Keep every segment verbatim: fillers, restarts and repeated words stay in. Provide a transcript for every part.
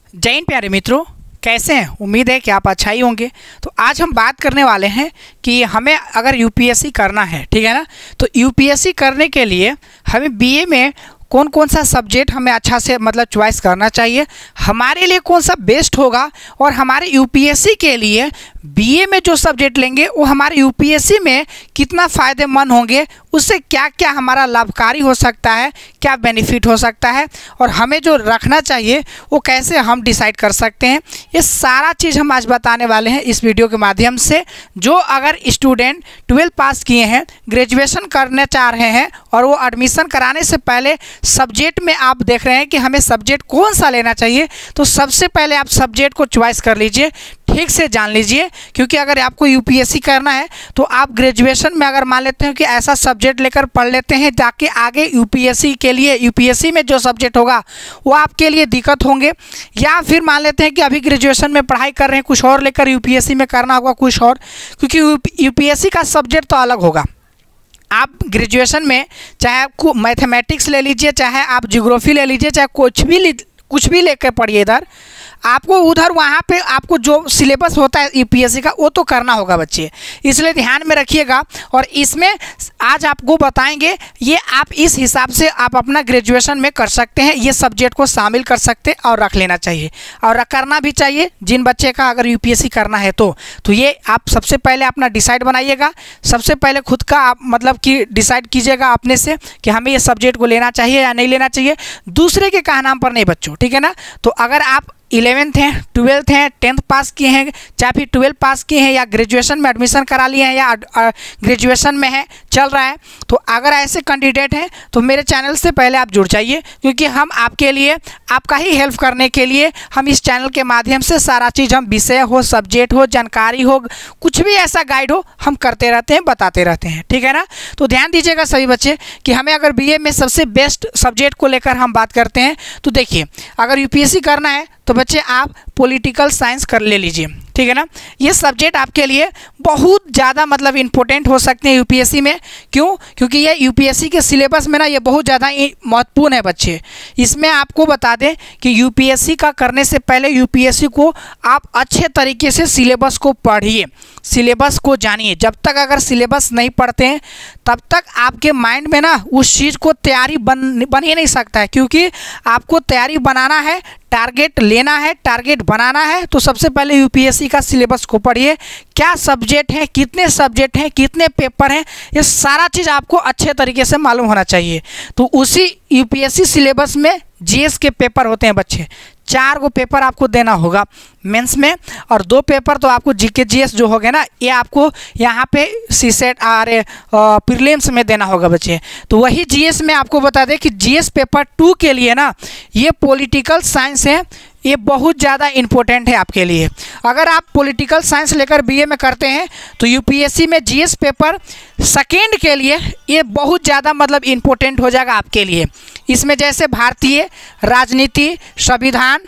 जय हिंद प्यारे मित्रों, कैसे हैं? उम्मीद है कि आप अच्छा ही होंगे। तो आज हम बात करने वाले हैं कि हमें अगर यूपीएससी करना है, ठीक है ना, तो यूपीएससी करने के लिए हमें बीए में कौन कौन सा सब्जेक्ट हमें अच्छा से मतलब चॉइस करना चाहिए, हमारे लिए कौन सा बेस्ट होगा, और हमारे यूपीएससी के लिए बीए में जो सब्जेक्ट लेंगे वो हमारे यूपीएससी में कितना फ़ायदेमंद होंगे, उससे क्या क्या हमारा लाभकारी हो सकता है, क्या बेनिफिट हो सकता है, और हमें जो रखना चाहिए वो कैसे हम डिसाइड कर सकते हैं। ये सारा चीज़ हम आज बताने वाले हैं इस वीडियो के माध्यम से। जो अगर स्टूडेंट ट्वेल्थ पास किए हैं, ग्रेजुएशन करना चाह रहे हैं और वो एडमिशन कराने से पहले सब्जेक्ट में आप देख रहे हैं कि हमें सब्जेक्ट कौन सा लेना चाहिए, तो सबसे पहले आप सब्जेक्ट को चॉइस कर लीजिए, ठीक से जान लीजिए। क्योंकि अगर आपको यूपीएससी करना है तो आप ग्रेजुएशन में अगर मान लेते हैं कि ऐसा सब्जेक्ट लेकर पढ़ लेते हैं ताकि आगे यूपीएससी के लिए यूपीएससी में जो सब्जेक्ट होगा वो आपके लिए दिक्कत होंगे, या फिर मान लेते हैं कि अभी ग्रेजुएशन में पढ़ाई कर रहे हैं कुछ और लेकर यूपीएससी में करना होगा कुछ और, क्योंकि यूपीएससी का सब्जेक्ट तो अलग होगा। आप ग्रेजुएशन में चाहे आपको मैथमेटिक्स ले लीजिए, चाहे आप ज्योग्राफी ले लीजिए, चाहे कुछ भी कुछ भी लेकर पढ़िए, इधर आपको उधर वहाँ पे आपको जो सिलेबस होता है यूपीएससी का वो तो करना होगा बच्चे, इसलिए ध्यान में रखिएगा। और इसमें आज आपको बताएंगे ये आप इस हिसाब से आप अपना ग्रेजुएशन में कर सकते हैं, ये सब्जेक्ट को शामिल कर सकते हैं और रख लेना चाहिए और करना भी चाहिए। जिन बच्चे का अगर यूपीएससी करना है तो तो ये आप सबसे पहले अपना डिसाइड बनाइएगा। सबसे पहले खुद का आप मतलब कि डिसाइड कीजिएगा अपने से कि हमें ये सब्जेक्ट को लेना चाहिए या नहीं लेना चाहिए, दूसरे के कहा नाम पर नहीं बच्चों, ठीक है ना। तो अगर आप इलेवेंथ हैं, ट्वेल्थ हैं, टेंथ पास किए हैं, चाहे फिर ट्वेल्थ पास किए हैं या ग्रेजुएशन में एडमिशन करा लिए हैं या ग्रेजुएशन में है चल रहा है, तो अगर ऐसे कैंडिडेट हैं तो मेरे चैनल से पहले आप जुड़ जाइए, क्योंकि हम आपके लिए आपका ही हेल्प करने के लिए हम इस चैनल के माध्यम से सारा चीज़ हम विषय हो, सब्जेक्ट हो, जानकारी हो, कुछ भी ऐसा गाइड हो हम करते रहते हैं, बताते रहते हैं, ठीक है ना। तो ध्यान दीजिएगा सभी बच्चे कि हमें अगर बीए में सबसे बेस्ट सब्जेक्ट को लेकर हम बात करते हैं तो देखिए, अगर यूपीएससी करना है तो बच्चे आप पॉलिटिकल साइंस कर ले लीजिए, ठीक है ना। ये सब्जेक्ट आपके लिए बहुत ज़्यादा मतलब इम्पोर्टेंट हो सकते हैं यूपीएससी में। क्यों? क्योंकि ये यूपीएससी के सिलेबस में ना ये बहुत ज़्यादा महत्वपूर्ण है बच्चे। इसमें आपको बता दें कि यूपीएससी का करने से पहले यूपीएससी को आप अच्छे तरीके से सिलेबस को पढ़िए, सिलेबस को जानिए। जब तक अगर सिलेबस नहीं पढ़ते हैं तब तक आपके माइंड में ना उस चीज़ को तैयारी बन बन ही नहीं सकता है, क्योंकि आपको तैयारी बनाना है, टारगेट लेना है, टारगेट बनाना है, तो सबसे पहले यूपीएससी का सिलेबस को पढ़िए। क्या सब्जेक्ट हैं, कितने सब्जेक्ट हैं, कितने पेपर हैं, ये सारा चीज़ आपको अच्छे तरीके से मालूम होना चाहिए। तो उसी यूपीएससी सिलेबस में जीएस के पेपर होते हैं बच्चे, चार गो पेपर आपको देना होगा मेंस में, और दो पेपर तो आपको जीके जीएस जो हो गए ना ये आपको यहाँ पे सीसेट आर प्रीलिम्स में देना होगा बच्चे। तो वही जीएस में आपको बता दें कि जीएस पेपर टू के लिए ना ये पॉलिटिकल साइंस है, ये बहुत ज़्यादा इम्पोर्टेंट है आपके लिए। अगर आप पॉलिटिकल साइंस लेकर बीए में करते हैं तो यूपीएससी में जीएस पेपर सेकेंड के लिए ये बहुत ज़्यादा मतलब इम्पोर्टेंट हो जाएगा आपके लिए। इसमें जैसे भारतीय राजनीति, संविधान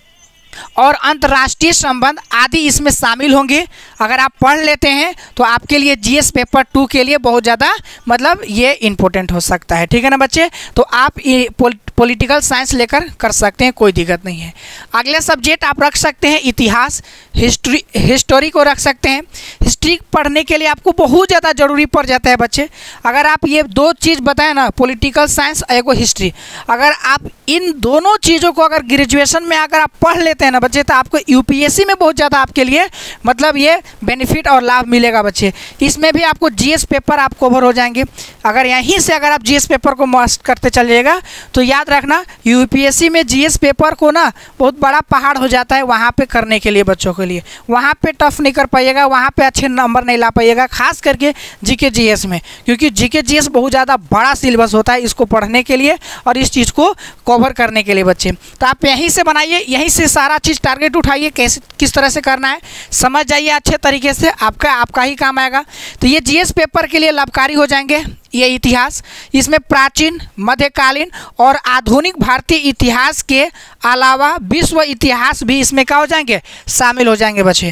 और अंतर्राष्ट्रीय संबंध आदि इसमें शामिल होंगे। अगर आप पढ़ लेते हैं तो आपके लिए जीएस पेपर टू के लिए बहुत ज़्यादा मतलब ये इम्पोर्टेंट हो सकता है, ठीक है ना बच्चे। तो आप ये पॉलिटिकल साइंस लेकर कर सकते हैं, कोई दिक्कत नहीं है। अगले सब्जेक्ट आप रख सकते हैं इतिहास, हिस्ट्री, हिस्टोरी को रख सकते हैं। हिस्ट्री पढ़ने के लिए आपको बहुत ज़्यादा ज़रूरी पड़ जाता है बच्चे। अगर आप ये दो चीज़ बताएं ना, पॉलिटिकल साइंस और एगो हिस्ट्री, अगर आप इन दोनों चीज़ों को अगर ग्रेजुएशन में अगर आप पढ़ लेते हैं ना बच्चे तो आपको यूपीएससी में बहुत ज़्यादा आपके लिए मतलब ये बेनिफिट और लाभ मिलेगा बच्चे। इसमें भी आपको जीएस पेपर आप कवर हो जाएंगे। अगर यहीं से अगर आप जीएस पेपर को मस्ट करते चलिएगा तो याद रखना यूपीएससी में जीएस पेपर को ना बहुत बड़ा पहाड़ हो जाता है वहाँ पे करने के लिए बच्चों के लिए। वहाँ पे टफ नहीं कर पाइएगा, वहाँ पे अच्छे नंबर नहीं ला पाइएगा, खास करके जीके जीएस में, क्योंकि जीके जीएस बहुत ज़्यादा बड़ा सिलेबस होता है इसको पढ़ने के लिए और इस चीज़ को कवर करने के लिए बच्चे। तो आप यहीं से बनाइए, यहीं से सारा चीज़ टारगेट उठाइए, कैसे किस तरह से करना है समझ जाइए अच्छे तरीके से, आपका आपका ही काम आएगा। तो ये जीएस पेपर के लिए लाभकारी हो जाएंगे। ये इतिहास, इसमें प्राचीन, मध्यकालीन और आधुनिक भारतीय इतिहास के अलावा विश्व इतिहास भी इसमें क्या हो जाएंगे, शामिल हो जाएंगे बच्चे।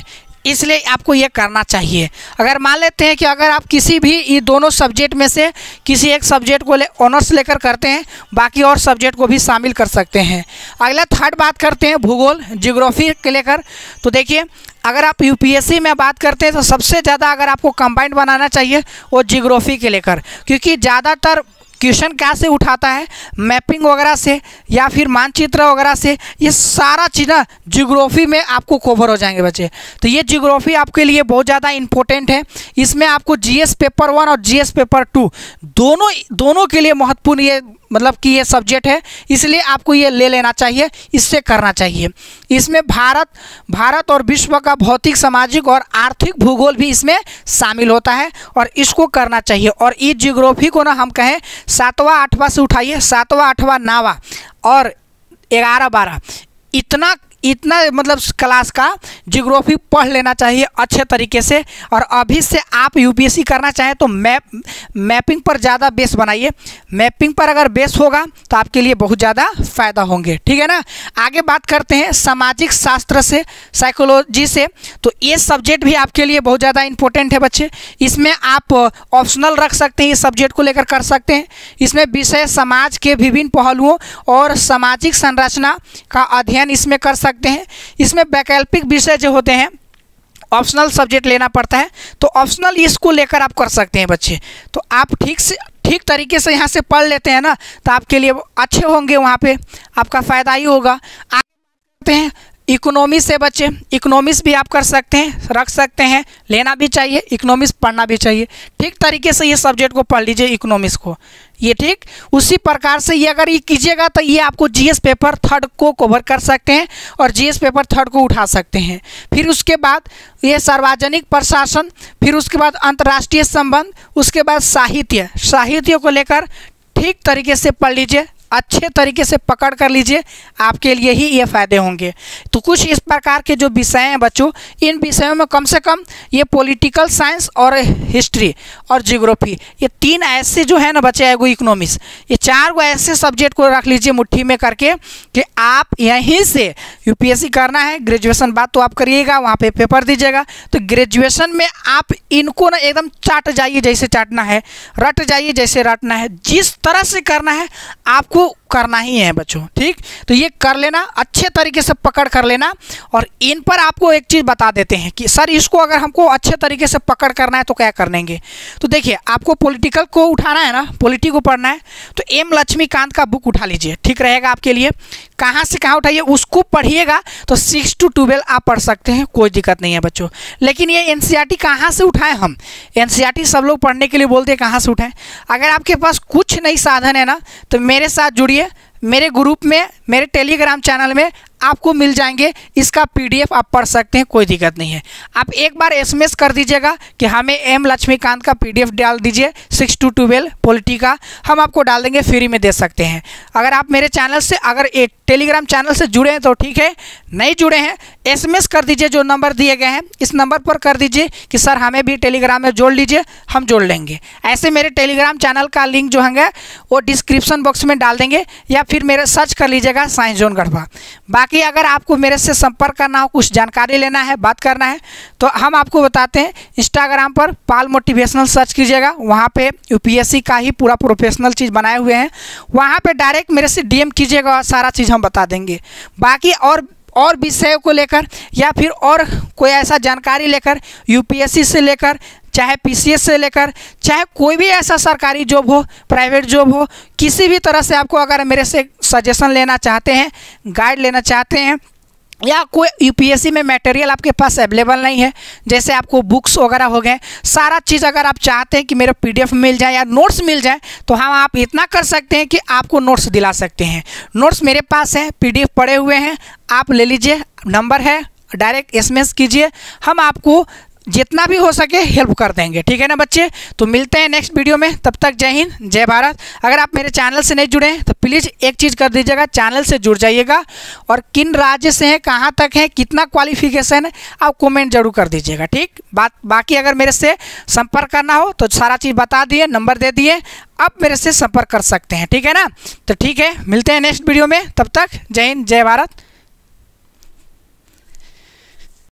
इसलिए आपको ये करना चाहिए। अगर मान लेते हैं कि अगर आप किसी भी ये दोनों सब्जेक्ट में से किसी एक सब्जेक्ट को ले ऑनर्स लेकर करते हैं, बाकी और सब्जेक्ट को भी शामिल कर सकते हैं। अगला थर्ड बात करते हैं भूगोल ज्योग्राफी के लेकर। तो देखिए, अगर आप यूपीएससी में बात करते हैं तो सबसे ज़्यादा अगर आपको कंबाइंड बनाना चाहिए वो ज्योग्राफी के लेकर, क्योंकि ज़्यादातर क्वेश्चन क्या से उठाता है, मैपिंग वगैरह से या फिर मानचित्र वगैरह से। ये सारा चीज़ ना ज्योग्राफी में आपको कवर हो जाएंगे बच्चे। तो ये ज्योग्राफी आपके लिए बहुत ज़्यादा इंपॉर्टेंट है। इसमें आपको जीएस पेपर वन और जीएस पेपर टू दोनों दोनों के लिए महत्वपूर्ण ये मतलब कि ये सब्जेक्ट है, इसलिए आपको ये ले लेना चाहिए, इससे करना चाहिए। इसमें भारत भारत और विश्व का भौतिक, सामाजिक और आर्थिक भूगोल भी इसमें शामिल होता है और इसको करना चाहिए। और इस ज्योग्राफी को ना हम कहें सातवां आठवां से उठाइए, सातवां आठवां नौवां और ग्यारह बारह इतना इतना मतलब क्लास का ज्योग्राफी पढ़ लेना चाहिए अच्छे तरीके से। और अभी से आप यूपीएससी करना चाहें तो मैप मैपिंग पर ज़्यादा बेस बनाइए। मैपिंग पर अगर बेस होगा तो आपके लिए बहुत ज़्यादा फ़ायदा होंगे, ठीक है ना। आगे बात करते हैं सामाजिक शास्त्र से, साइकोलॉजी से। तो ये सब्जेक्ट भी आपके लिए बहुत ज़्यादा इंपॉर्टेंट है बच्चे। इसमें आप ऑप्शनल रख सकते हैं, इस सब्जेक्ट को लेकर कर सकते हैं। इसमें विषय समाज के विभिन्न पहलुओं और सामाजिक संरचना का अध्ययन इसमें कर सकते हैं। इसमें वैकल्पिक विषय जो होते हैं, ऑप्शनल सब्जेक्ट लेना पड़ता है, तो ऑप्शनल इसको लेकर आप कर सकते हैं बच्चे। तो आप ठीक से ठीक तरीके से यहाँ से पढ़ लेते हैं ना, तो आपके लिए अच्छे होंगे, वहाँ पे आपका फ़ायदा ही होगा। आगे बढ़ते हैं इकोनॉमिक्स से बच्चे। इकोनॉमिक्स भी आप कर सकते हैं, रख सकते हैं, लेना भी चाहिए, इकोनॉमिक्स पढ़ना भी चाहिए। ठीक तरीके से ये सब्जेक्ट को पढ़ लीजिए, इकोनॉमिक्स को, ये ठीक उसी प्रकार से ये अगर ये कीजिएगा तो ये आपको जीएस पेपर थर्ड को कवर कर सकते हैं और जीएस पेपर थर्ड को उठा सकते हैं। फिर उसके बाद ये सार्वजनिक प्रशासन, फिर उसके बाद अंतर्राष्ट्रीय संबंध, उसके बाद साहित्य। साहित्य को लेकर ठीक तरीके से पढ़ लीजिए, अच्छे तरीके से पकड़ कर लीजिए, आपके लिए ही ये फ़ायदे होंगे। तो कुछ इस प्रकार के जो विषय हैं बच्चों, इन विषयों में कम से कम ये पॉलिटिकल साइंस और हिस्ट्री और ज्योग्राफी, ये तीन ऐसे जो है ना बच्चे, एगो इकोनॉमिक्स, ये चार गो ऐसे सब्जेक्ट को रख लीजिए मुट्ठी में करके कि आप यहीं से यूपीएससी करना है। ग्रेजुएशन बात तो आप करिएगा, वहाँ पे पेपर दीजिएगा। तो ग्रेजुएशन में आप इनको ना एकदम चाट जाइए, जैसे चाटना है, रट जाइए जैसे रटना है, जिस तरह से करना है आपको करना ही है बच्चों, ठीक। तो ये कर लेना, अच्छे तरीके से पकड़ कर लेना। और इन पर आपको एक चीज़ बता देते हैं कि सर इसको अगर हमको अच्छे तरीके से पकड़ करना है तो क्या कर लेंगे। तो देखिए, आपको पॉलिटिकल को उठाना है ना, पॉलिटी को पढ़ना है, तो एम लक्ष्मीकांत का बुक उठा लीजिए, ठीक रहेगा आपके लिए। कहाँ से कहाँ उठाइए, उसको पढ़िएगा तो सिक्स टू ट्वेल्व आप पढ़ सकते हैं, कोई दिक्कत नहीं है बच्चों। लेकिन ये एनसीईआरटी कहाँ से उठाएं हम, एनसीईआरटी सब लोग पढ़ने के लिए बोलते हैं, कहाँ से उठाएं। अगर आपके पास कुछ नहीं साधन है ना, तो मेरे साथ जुड़िए, मेरे ग्रुप में, मेरे टेलीग्राम चैनल में आपको मिल जाएंगे, इसका पीडीएफ आप पढ़ सकते हैं, कोई दिक्कत नहीं है। आप एक बार एसएमएस कर दीजिएगा कि हमें एम लक्ष्मीकांत का पीडीएफ डाल दीजिए, सिक्स टू ट्वेल्व पॉलिटी का, हम आपको डाल देंगे, फ्री में दे सकते हैं। अगर आप मेरे चैनल से, अगर एक टेलीग्राम चैनल से जुड़े हैं तो ठीक है, नहीं जुड़े हैं एसएमएस कर दीजिए, जो नंबर दिए गए हैं इस नंबर पर कर दीजिए कि सर हमें भी टेलीग्राम में जोड़ लीजिए, हम जोड़ लेंगे। ऐसे मेरे टेलीग्राम चैनल का लिंक जो है वो डिस्क्रिप्शन बॉक्स में डाल देंगे, या फिर मेरे सर्च कर लीजिएगा साइंस जोन गढ़वा। बाकी अगर आपको मेरे से संपर्क करना हो, कुछ जानकारी लेना है, बात करना है, तो हम आपको बताते हैं। इंस्टाग्राम पर पाल मोटिवेशनल सर्च कीजिएगा, वहाँ पे यूपीएससी का ही पूरा प्रोफेशनल चीज़ बनाए हुए हैं, वहाँ पे डायरेक्ट मेरे से डीएम कीजिएगा और सारा चीज़ हम बता देंगे। बाकी और और विषयों को लेकर या फिर और कोई ऐसा जानकारी लेकर, यूपीएससी से लेकर, चाहे पीसीएस से लेकर, चाहे कोई भी ऐसा सरकारी जॉब हो, प्राइवेट जॉब हो, किसी भी तरह से आपको अगर मेरे से सजेशन लेना चाहते हैं, गाइड लेना चाहते हैं, या कोई यूपीएससी में मटेरियल आपके पास अवेलेबल नहीं है, जैसे आपको बुक्स वगैरह हो गए, सारा चीज़ अगर आप चाहते हैं कि मेरा पीडीएफ मिल जाए या नोट्स मिल जाए, तो हम आप इतना कर सकते हैं कि आपको नोट्स दिला सकते हैं। नोट्स मेरे पास है, पीडीएफ पड़े हुए हैं, आप ले लीजिए, नंबर है, डायरेक्ट एसएमएस कीजिए, हम आपको जितना भी हो सके हेल्प कर देंगे, ठीक है ना बच्चे। तो मिलते हैं नेक्स्ट वीडियो में, तब तक जय हिंद, जय भारत। अगर आप मेरे चैनल से नहीं जुड़े हैं तो प्लीज़ एक चीज़ कर दीजिएगा, चैनल से जुड़ जाइएगा, और किन राज्य से हैं, कहाँ तक है, कितना क्वालिफिकेशन है, आप कमेंट जरूर कर दीजिएगा, ठीक। बात बाकी अगर मेरे से संपर्क करना हो तो सारा चीज़ बता दिए, नंबर दे दिए, आप मेरे से संपर्क कर सकते हैं, ठीक है ना। तो ठीक है, मिलते हैं नेक्स्ट वीडियो में, तब तक जय हिंद, जय भारत।